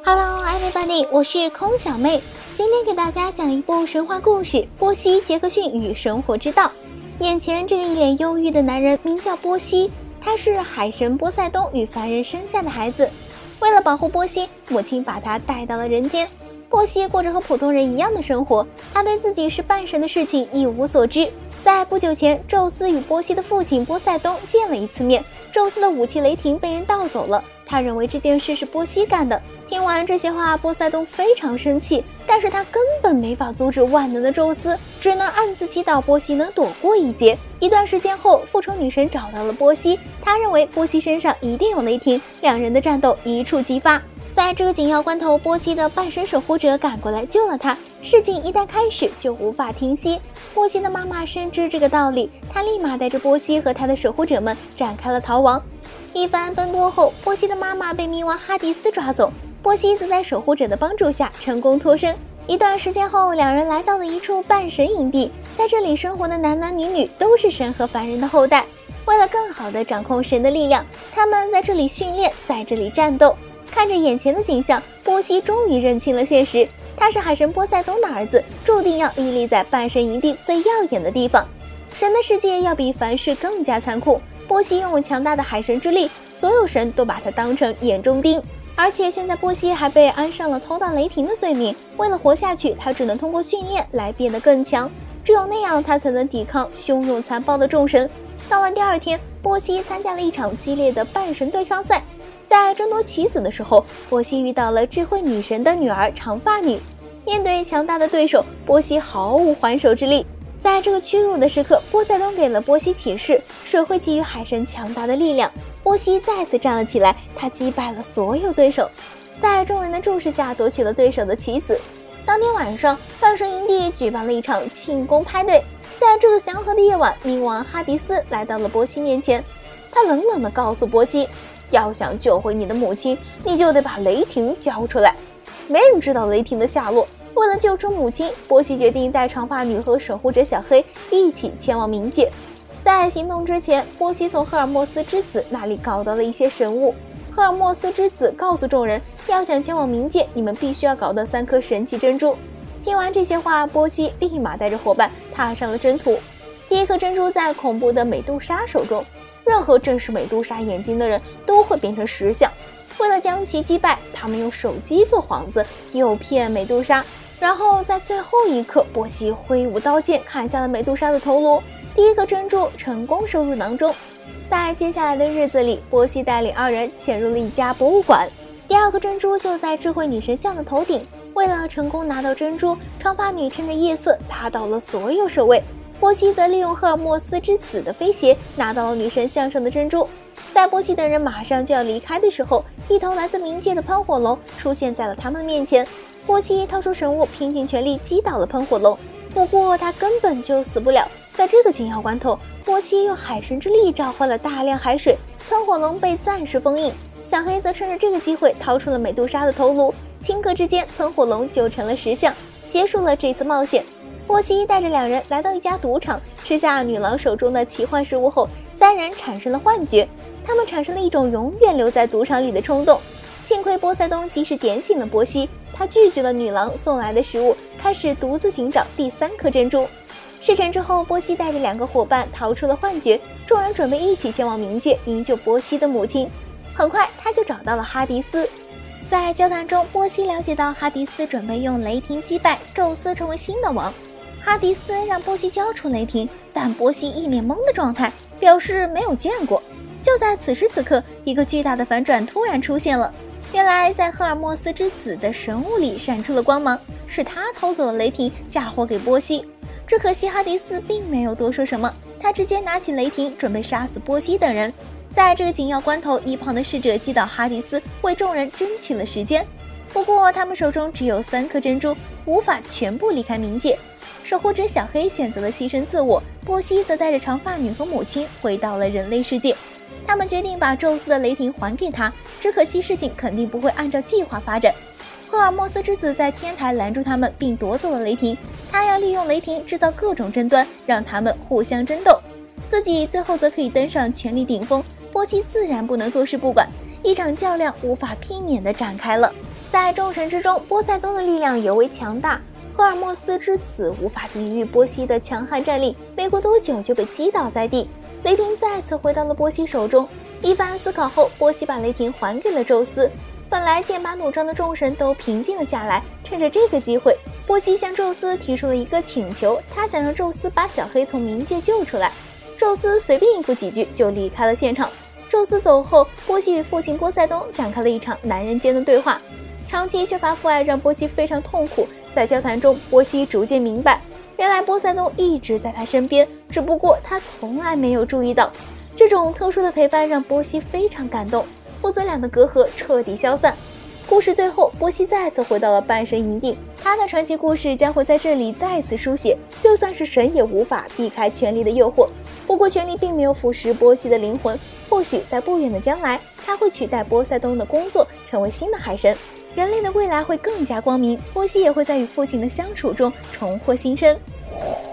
Hello everybody， 我是空小妹，今天给大家讲一部神话故事《波西·杰克逊与生活之道》。眼前这个一脸忧郁的男人名叫波西，他是海神波塞冬与凡人生下的孩子。为了保护波西，母亲把他带到了人间。波西过着和普通人一样的生活，他对自己是半神的事情一无所知。在不久前，宙斯与波西的父亲波塞冬见了一次面，宙斯的武器雷霆被人盗走了，他认为这件事是波西干的。听完这些话，波塞冬非常生气，但是他根本没法阻止万能的宙斯，只能暗自祈祷波西能躲过一劫。一段时间后，复仇女神找到了波西，她认为波西身上一定有雷霆，两人的战斗一触即发。在这个紧要关头，波西的半神守护者赶过来救了他，事情一旦开始就无法停息。波西的妈妈深知这个道理，她立马带着波西和他的守护者们展开了逃亡。一番奔波后，波西的妈妈被冥王哈迪斯抓走，波西则在守护者的帮助下成功脱身。一段时间后，两人来到了一处半神营地，在这里生活的男男女女都是神和凡人的后代。为了更好地掌控神的力量，他们在这里训练，在这里战斗。看着眼前的景象，波西终于认清了现实，他是海神波塞冬的儿子，注定要屹立在半神营地最耀眼的地方。神的世界要比凡世更加残酷，波西拥有强大的海神之力，所有神都把他当成眼中钉。而且现在波西还被安上了偷盗雷霆的罪名，为了活下去，他只能通过训练来变得更强，只有那样他才能抵抗汹涌残暴的众神。到了第二天，波西参加了一场激烈的半神对抗赛，在争夺棋子的时候，波西遇到了智慧女神的女儿长发女。面对强大的对手，波西毫无还手之力。在这个屈辱的时刻，波塞冬给了波西启示，水会给予海神强大的力量。波西再次站了起来，他击败了所有对手，在众人的注视下夺取了对手的棋子。当天晚上，半神营地举办了一场庆功派对。在这个祥和的夜晚，冥王哈迪斯来到了波西面前，他冷冷地告诉波西，要想救回你的母亲，你就得把雷霆交出来。没人知道雷霆的下落，为了救出母亲，波西决定带长发女和守护者小黑一起前往冥界。在行动之前，波西从赫尔墨斯之子那里搞到了一些神物。赫尔墨斯之子告诉众人，要想前往冥界，你们必须要搞到3颗神奇珍珠。听完这些话，波西立马带着伙伴踏上了征途。第一颗珍珠在恐怖的美杜莎手中，任何正视美杜莎眼睛的人都会变成石像。为了将其击败，他们用手机做幌子，诱骗美杜莎。然后在最后一刻，波西挥舞刀剑砍下了美杜莎的头颅，第一个珍珠成功收入囊中。在接下来的日子里，波西带领2人潜入了一家博物馆，第2颗珍珠就在智慧女神像的头顶。为了成功拿到珍珠，长发女趁着夜色打倒了所有守卫，波西则利用赫尔墨斯之子的飞鞋拿到了女神像上的珍珠。在波西等人马上就要离开的时候，一头来自冥界的喷火龙出现在了他们面前。波西掏出神物，拼尽全力击倒了喷火龙，不过他根本就死不了。在这个紧要关头，波西用海神之力召唤了大量海水，喷火龙被暂时封印。小黑则趁着这个机会掏出了美杜莎的头颅，顷刻之间，喷火龙就成了石像，结束了这次冒险。波西带着2人来到一家赌场，吃下女郎手中的奇幻食物后，3人产生了幻觉，他们产生了一种永远留在赌场里的冲动。幸亏波塞冬及时点醒了波西，他拒绝了女郎送来的食物，开始独自寻找第3颗珍珠。事成之后，波西带着2个伙伴逃出了幻觉，众人准备一起前往冥界营救波西的母亲。很快他就找到了哈迪斯。在交谈中，波西了解到哈迪斯准备用雷霆击败宙斯，成为新的王。哈迪斯让波西交出雷霆，但波西一脸懵的状态，表示没有见过。就在此时此刻，一个巨大的反转突然出现了。原来在赫尔墨斯之子的神物里闪出了光芒，是他偷走了雷霆，嫁祸给波西。只可惜哈迪斯并没有多说什么，他直接拿起雷霆准备杀死波西等人。在这个紧要关头，一旁的侍者击倒哈迪斯，为众人争取了时间。不过他们手中只有3颗珍珠，无法全部离开冥界。守护者小黑选择了牺牲自我，波西则带着长发女和母亲回到了人类世界。他们决定把宙斯的雷霆还给他，只可惜事情肯定不会按照计划发展。赫尔墨斯之子在天台拦住他们，并夺走了雷霆，他要利用雷霆制造各种争端，让他们互相争斗，自己最后则可以登上权力顶峰。波西自然不能坐视不管，一场较量无法避免地展开了。 在众神之中，波塞冬的力量尤为强大，赫尔墨斯之子无法抵御波西的强悍战力，没过多久就被击倒在地。雷霆再次回到了波西手中，一番思考后，波西把雷霆还给了宙斯。本来剑拔弩张的众神都平静了下来，趁着这个机会，波西向宙斯提出了一个请求，他想让宙斯把小黑从冥界救出来。宙斯随便应付几句就离开了现场。宙斯走后，波西与父亲波塞冬展开了一场男人间的对话。长期缺乏父爱让波西非常痛苦，在交谈中，波西逐渐明白，原来波塞冬一直在他身边，只不过他从来没有注意到。这种特殊的陪伴让波西非常感动，父子俩的隔阂彻底消散。故事最后，波西再次回到了半神营地，他的传奇故事将会在这里再次书写。就算是神也无法避开权力的诱惑，不过权力并没有腐蚀波西的灵魂，或许在不远的将来，他会取代波塞冬的工作，成为新的海神。人类的未来会更加光明，波西也会在与父亲的相处中重获新生。